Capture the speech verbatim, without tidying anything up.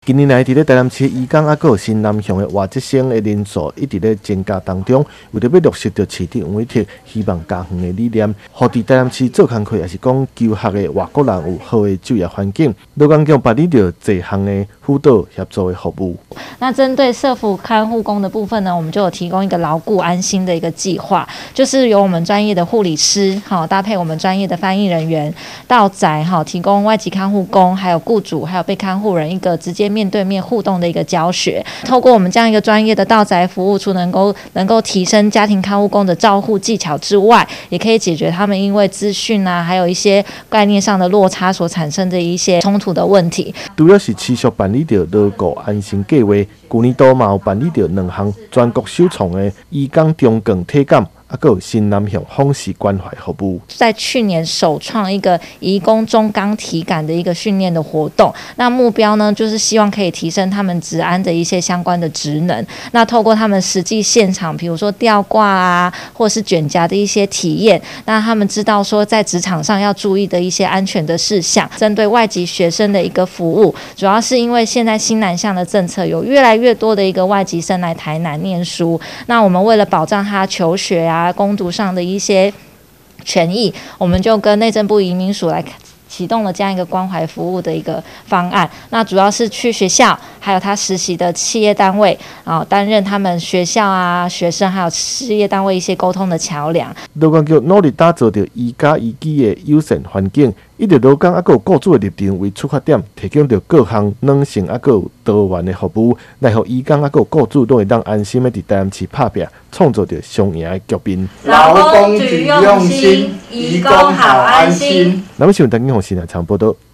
近年来，伫咧台南市渔港啊，还有新南向的外籍生的人数一直咧增加当中。为着要落实着市长黄伟哲希望家园的理念，互伫台南市做工课，也是讲求学的外国人有好的就业环境，罗岗局办理着侪项的辅导协助的服务。 那针对社福看护工的部分呢，我们就有提供一个牢固安心的一个计划，就是由我们专业的护理师，好搭配我们专业的翻译人员到宅，好提供外籍看护工、还有雇主、还有被看护人一个直接面对面互动的一个教学。透过我们这样一个专业的到宅服务，除能够能够提升家庭看护工的照护技巧之外，也可以解决他们因为资讯啊，还有一些概念上的落差所产生的一些冲突的问题。 除了是持续办理着牢固安心计划，去年度嘛有办理着两项全国首创的渔港中港体感。啊，还有新南向访视关怀服务， 在去年首创一个移工中钢体感的一个训练的活动。那目标呢，就是希望可以提升他们职安的一些相关的职能。那透过他们实际现场，比如说吊挂啊，或是卷夹的一些体验，那他们知道说在职场上要注意的一些安全的事项。针对外籍学生的一个服务，主要是因为现在新南向的政策有越来越多的一个外籍生来台南念书，那我们为了保障他求学啊。啊，工读上的一些权益，我们就跟内政部移民署来启动了这样一个关怀服务的一个方案。那主要是去学校，还有他实习的企业单位啊，担任他们学校啊、学生还有事业单位一些沟通的桥梁。 罗岗局努力打造着宜家宜居的友善环境。以着罗岗啊，还有雇主的立场为出发点，提供着各项软性啊，还有多元的服务，来互渔港啊，还有雇主都会当安心的伫台南市打拼，创造着双赢的局面。 劳工局用心，渔工好安心。 那么，请台警红新闻场报道。